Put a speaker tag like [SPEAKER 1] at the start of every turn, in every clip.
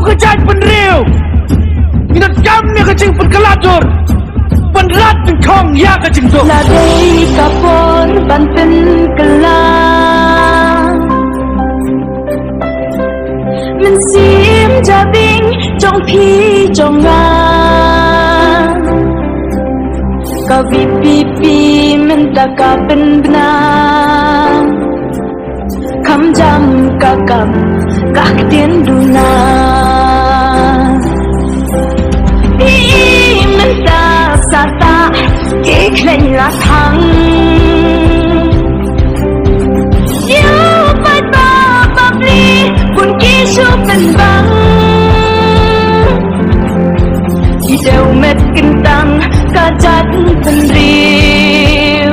[SPEAKER 1] kerjaan penriu minat kami kecing perkelatur penrat kong ya kecing tu
[SPEAKER 2] ladai kapor banten kelang mensim jabing jong pi jong ngang kau pipi minta kapen benang kam jam kakam kak tien duna minta sata keklen la thang yêu phải ta bập ly buồn ký su bên băng đi đều mệt kinh tăng cả chát thân riêu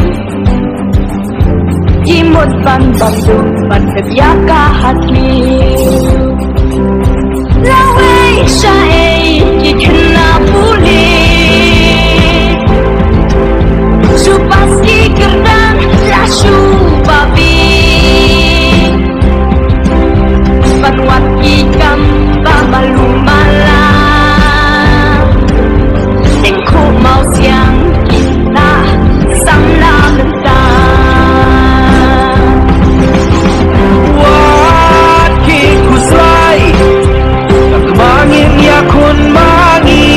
[SPEAKER 2] chỉ một bàn bằng đủ bàn đẹp giá cả hạt liu la way sa ei chỉ thân là phù li su pasti kerdang la su babi panwat ikam ba malu mala tình khu mau xiang kita sang la menta
[SPEAKER 1] wat ki kuslai tak mangin ya kun mangi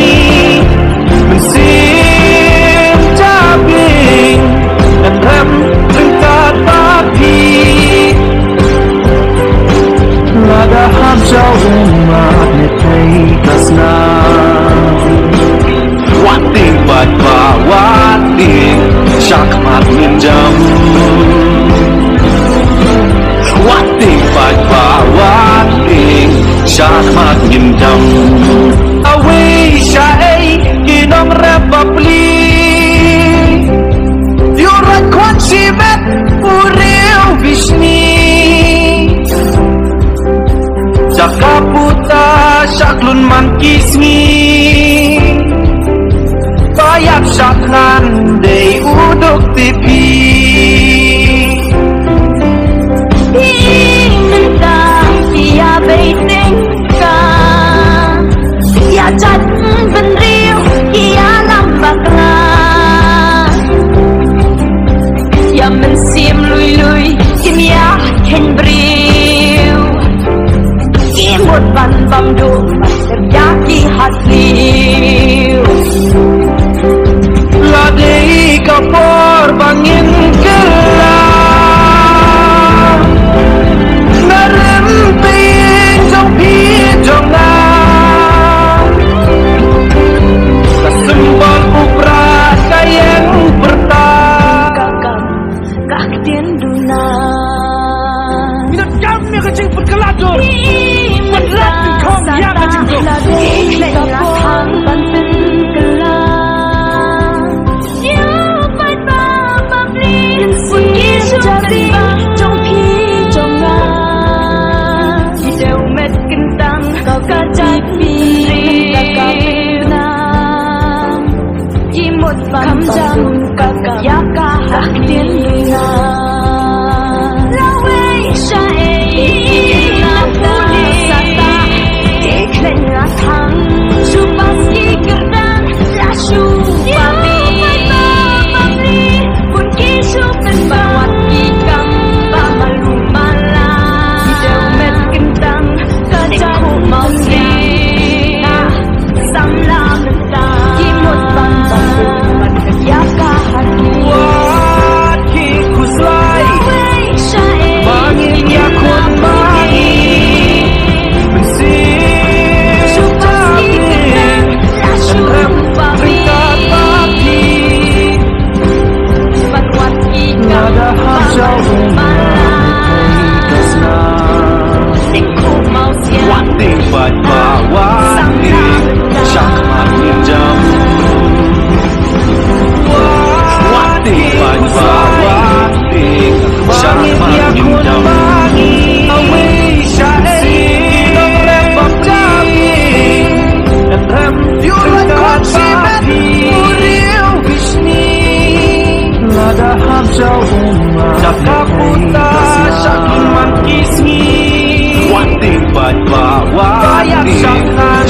[SPEAKER 1] mensim jabing dan rem ringkat tapi lada ham jauh umat netai kasna wating bat ba wating syakmat minjam wating bat ba wating syakmat minjam awi syai kinong repapli yurat konsimet uriu bisni Jakaputa syaklun mankismi Bayak syaklan dey uduk tipi
[SPEAKER 2] minta dia baiting ka dia chat ben riu dia lambak la dia mensim lui kim ya ken briu một bàn bầm đủ đẹp giá khi hạt liu
[SPEAKER 1] La dei kapor bangin kelam Narem ting trong pi trong na Kasembang uprat kayeng bertang
[SPEAKER 2] kakam kak tien duna
[SPEAKER 1] minat kami kecing perkelatur penrat kong ya kecing tu
[SPEAKER 2] keklen la thang banten kelang yêu phải ta bập ly buồn ký su bên băng trong pi trong ngang đi đều mệt kinh tăng kau cả trái pi minta kapen nang chỉ một bàn jam kakak ya ka hak tien duna la way sa ei la puli sata keklen la thang su pasti kerdang la su babi pun kisu ben bawat ikam ba malu mala di deu met kentang kacang mau siang sam la mentang kimut bang bang ban ya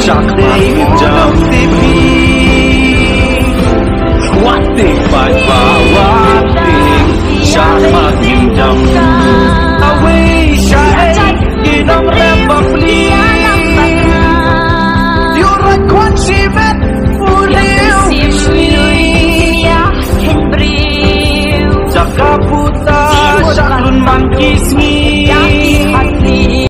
[SPEAKER 1] Shaka